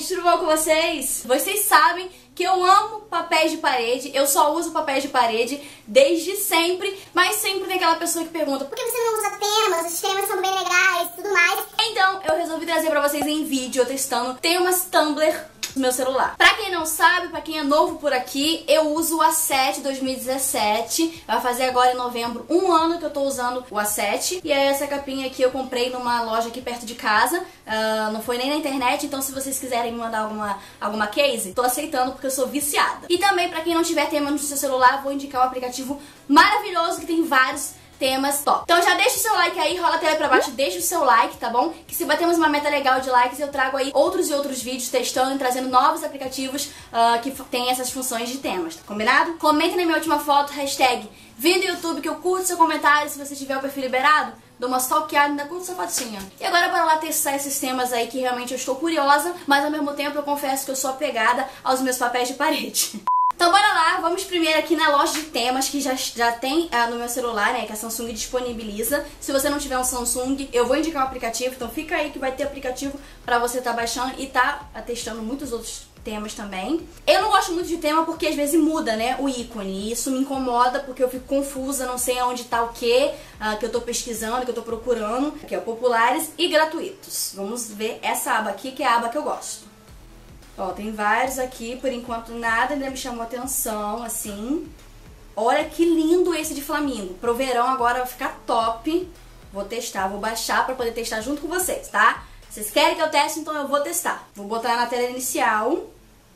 gente, tudo bom com vocês? Vocês sabem que eu amo papéis de parede, eu só uso papéis de parede desde sempre, mas sempre tem aquela pessoa que pergunta: por que você não usa temas? Os temas são bem legais e tudo mais. Então eu resolvi trazer pra vocês em vídeo, eu testando temas Tumblr no meu celular. Pra quem não sabe, pra quem é novo por aqui, eu uso o A7 2017. Vai fazer agora em novembro um ano que eu tô usando o A7. E aí essa capinha aqui eu comprei numa loja aqui perto de casa. Não foi nem na internet, então se vocês quiserem me mandar alguma case, tô aceitando porque eu sou viciada. E também pra quem não tiver tema no seu celular, vou indicar um aplicativo maravilhoso que tem vários temas top. Então já deixa o seu like aí, rola a tela pra baixo, deixa o seu like, tá bom? Que se batermos uma meta legal de likes, eu trago aí outros e outros vídeos testando e trazendo novos aplicativos que tem essas funções de temas, tá combinado? Comenta na minha última foto, hashtag vem do YouTube, que eu curto seu comentário. Se você tiver o perfil liberado, dou uma stalkeada e ainda curto sua fotinha. E agora bora lá testar esses temas aí que realmente eu estou curiosa, mas ao mesmo tempo eu confesso que eu sou apegada aos meus papéis de parede. Então bora lá, vamos primeiro aqui na loja de temas que já tem no meu celular, né, que a Samsung disponibiliza. Se você não tiver um Samsung, eu vou indicar um aplicativo, então fica aí que vai ter aplicativo pra você tá baixando e tá testando muitos outros temas também. Eu não gosto muito de tema porque às vezes muda, né, o ícone, e isso me incomoda porque eu fico confusa, não sei aonde tá o que eu tô pesquisando, que eu tô procurando. Aqui é o populares e gratuitos. Vamos ver essa aba aqui, que é a aba que eu gosto. Ó, tem vários aqui, por enquanto nada ainda me chamou atenção, assim. Olha que lindo esse de flamingo. Pro verão agora vai ficar top. Vou testar, vou baixar pra poder testar junto com vocês, tá? Vocês querem que eu teste, então eu vou testar. Vou botar na tela inicial.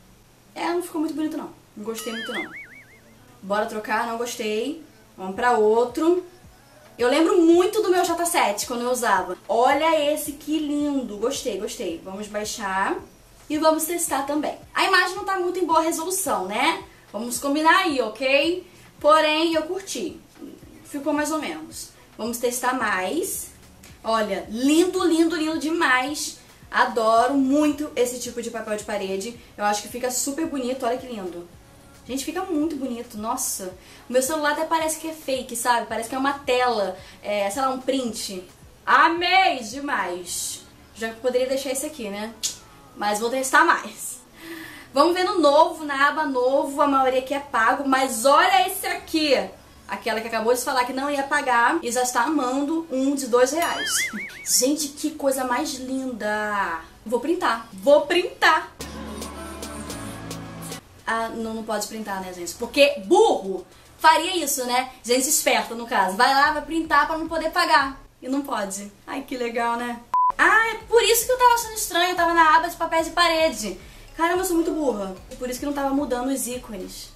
Não ficou muito bonito não. Não gostei muito não. Bora trocar, não gostei. Vamos pra outro. Eu lembro muito do meu J7 quando eu usava. Olha esse, que lindo. Gostei, gostei. Vamos baixar. E vamos testar também. A imagem não tá muito em boa resolução, né? Vamos combinar aí, ok? Porém, eu curti. Ficou mais ou menos. Vamos testar mais. Olha, lindo, lindo, lindo demais. Adoro muito esse tipo de papel de parede. Eu acho que fica super bonito, olha que lindo. Gente, fica muito bonito, nossa. O meu celular até parece que é fake, sabe? Parece que é uma tela, sei lá, um print. Amei demais. Já poderia deixar esse aqui, né? Mas vou testar mais. Vamos ver no novo, na aba novo, a maioria aqui é pago, mas olha esse aqui. Aquela que acabou de falar que não ia pagar e já está amando um de R$2. Gente, que coisa mais linda. Vou printar. Vou printar. Ah, não pode printar, né, gente? Porque burro faria isso, né? Gente esperta, no caso. Vai lá, vai printar pra não poder pagar. E não pode. Ai, que legal, né? Ah, é por isso que eu tava achando estranho, eu tava na aba de papéis de parede. Caramba, eu sou muito burra. Por isso que não tava mudando os ícones.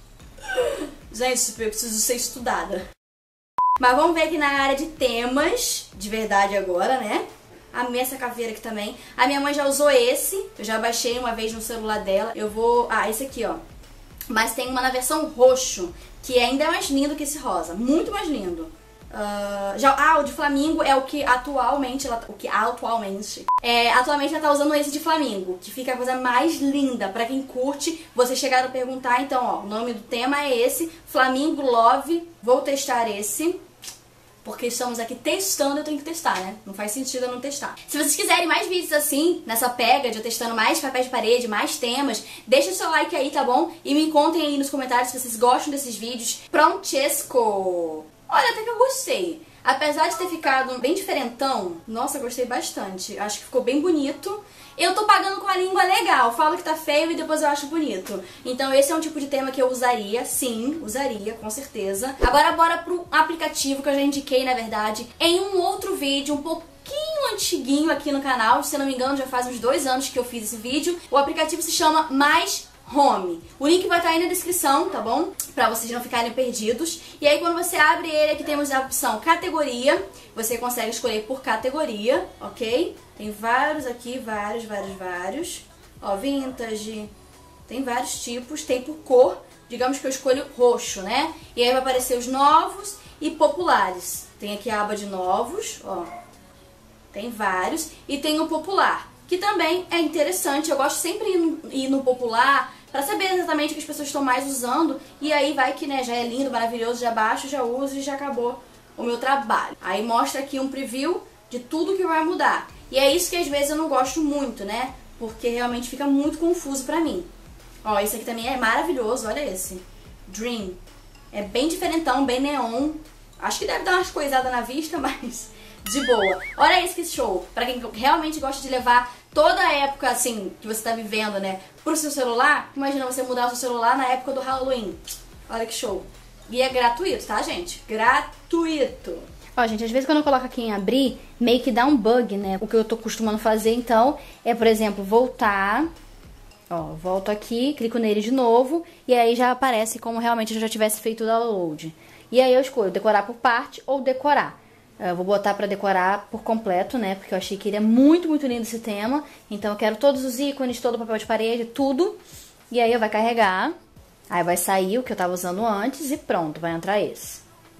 Gente, eu preciso ser estudada. Mas vamos ver aqui na área de temas, de verdade agora, né? Amei essa caveira aqui também. A minha mãe já usou esse, eu já baixei uma vez no celular dela. Eu vou... Ah, esse aqui, ó. Mas tem uma na versão roxo, que é ainda mais lindo que esse rosa. Muito mais lindo. O de flamingo é o que atualmente atualmente ela tá usando esse de flamingo, que fica a coisa mais linda. Pra quem curte, vocês chegaram a perguntar, então ó, o nome do tema é esse, Flamingo Love. Vou testar esse, porque estamos aqui testando, eu tenho que testar, né? Não faz sentido eu não testar. Se vocês quiserem mais vídeos assim, nessa pega de eu testando mais papéis de parede, mais temas, deixa o seu like aí, tá bom? E me contem aí nos comentários se vocês gostam desses vídeos. Prontesco! Olha, até que eu gostei. Apesar de ter ficado bem diferentão, nossa, gostei bastante. Acho que ficou bem bonito. Eu tô pagando com a língua legal. Falo que tá feio e depois eu acho bonito. Então esse é um tipo de tema que eu usaria. Sim, usaria, com certeza. Agora bora pro aplicativo que eu já indiquei, na verdade, em um outro vídeo, um pouquinho antiguinho aqui no canal. Se eu não me engano, já faz uns 2 anos que eu fiz esse vídeo. O aplicativo se chama Mais Home. O link vai estar aí na descrição, tá bom? Pra vocês não ficarem perdidos. E aí quando você abre ele, aqui temos a opção categoria. Você consegue escolher por categoria, ok? Tem vários aqui, vários. Ó, vintage. Tem vários tipos, tem por cor. Digamos que eu escolho roxo, né? E aí vai aparecer os novos e populares. Tem aqui a aba de novos, ó. Tem vários. E tem o popular, que também é interessante. Eu gosto sempre de ir no popular pra saber exatamente o que as pessoas estão mais usando. E aí vai que, né, já é lindo, maravilhoso, já baixo, já uso e já acabou o meu trabalho. Aí mostra aqui um preview de tudo que vai mudar. E é isso que às vezes eu não gosto muito, né? porque realmente fica muito confuso pra mim. Ó, esse aqui também é maravilhoso, olha esse. Dream. É bem diferentão, bem neon. Acho que deve dar umas coisadas na vista, mas de boa. Olha esse que show. Pra quem realmente gosta de levar toda a época, assim, que você tá vivendo, né, pro seu celular. Imagina você mudar o seu celular na época do Halloween. Olha que show. E é gratuito, tá, gente? Gratuito. Ó, gente, às vezes quando eu coloco aqui em abrir, meio que dá um bug, né? O que eu tô costumando fazer, então, é, por exemplo, voltar. Ó, volto aqui, clico nele de novo, e aí já aparece como realmente eu já tivesse feito o download. E aí eu escolho decorar por parte ou decorar. Eu vou botar pra decorar por completo, né? Porque eu achei que ele é muito, muito lindo esse tema. Então eu quero todos os ícones, todo o papel de parede, tudo. E aí eu vai carregar. Aí vai sair o que eu tava usando antes e pronto, vai entrar esse.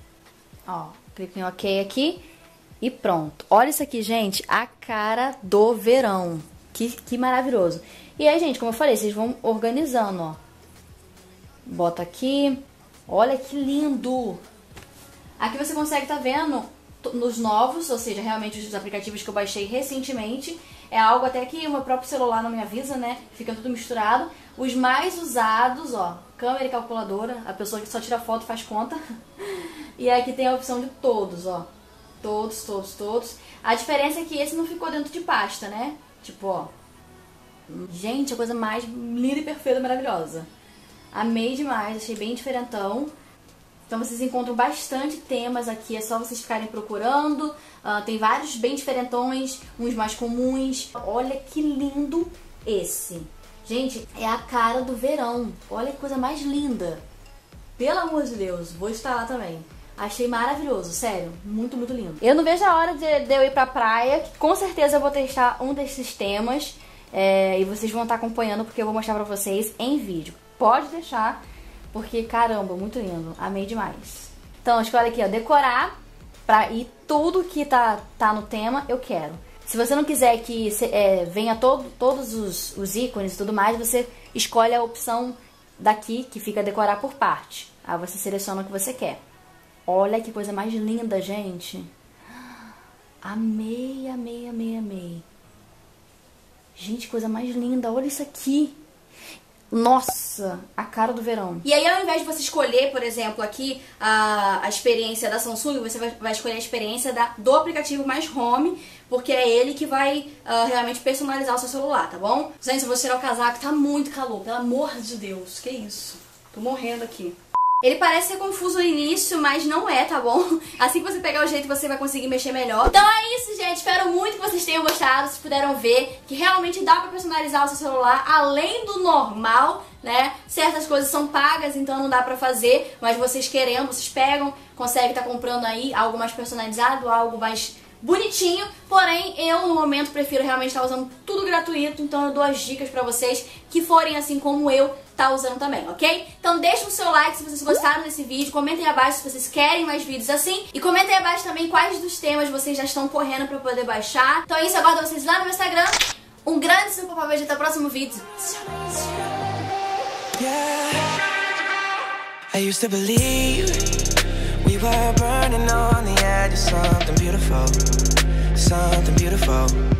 Ó, clico em OK aqui e pronto. Olha isso aqui, gente, a cara do verão. Que maravilhoso. E aí, gente, como eu falei, vocês vão organizando, ó. Bota aqui. Olha que lindo. Aqui você consegue tá vendo nos novos, ou seja, realmente os aplicativos que eu baixei recentemente. É algo até que o meu próprio celular não me avisa, né? Fica tudo misturado. Os mais usados, ó, câmera e calculadora. A pessoa que só tira foto faz conta. E aqui tem a opção de todos, ó. Todos, todos, todos. A diferença é que esse não ficou dentro de pasta, né? Tipo, ó. Gente, a coisa mais linda e perfeita, maravilhosa. Amei demais, achei bem diferentão. Então vocês encontram bastante temas aqui, é só vocês ficarem procurando. Tem vários bem diferentões, uns mais comuns. Olha que lindo esse. Gente, é a cara do verão. Olha que coisa mais linda. Pelo amor de Deus, vou instalar também. Achei maravilhoso, sério, muito, muito lindo. Eu não vejo a hora de eu ir pra praia, que com certeza eu vou testar um desses temas. E vocês vão estar acompanhando porque eu vou mostrar pra vocês em vídeo. Pode deixar, porque caramba, muito lindo. Amei demais. Então, escolhe aqui, ó, decorar. E tudo que tá no tema, eu quero. Se você não quiser que venha todos os ícones e tudo mais, você escolhe a opção daqui, que fica decorar por parte. Aí você seleciona o que você quer. Olha que coisa mais linda, gente. Amei, amei, amei, amei. Gente, coisa mais linda. Olha isso aqui. Nossa, a cara do verão. E aí, ao invés de você escolher, por exemplo, aqui a experiência da Samsung, você vai escolher a experiência do aplicativo mais Home, porque é ele que vai realmente personalizar o seu celular, tá bom? Gente, eu vou tirar o casaco, tá muito calor, pelo amor de Deus. Que isso? Tô morrendo aqui. Ele parece ser confuso no início, mas não é, tá bom? Assim que você pegar o jeito, você vai conseguir mexer melhor. Então é isso, gente. Espero muito que vocês tenham gostado. Vocês puderam ver que realmente dá pra personalizar o seu celular além do normal, né? Certas coisas são pagas, então não dá pra fazer. Mas vocês querendo, vocês pegam, conseguem estar comprando aí algo mais personalizado, algo mais bonitinho. Porém, eu no momento prefiro realmente estar usando tudo gratuito. Então eu dou as dicas pra vocês que forem assim como eu tá usando também, ok? Então deixa o seu like se vocês gostaram desse vídeo, comentem abaixo se vocês querem mais vídeos assim, e comentem abaixo também quais dos temas vocês já estão correndo pra eu poder baixar. Então é isso, aguardo vocês lá no meu Instagram. Um grande super papai, até o próximo vídeo. I used to believe we were burning on the edge of something beautiful, something beautiful.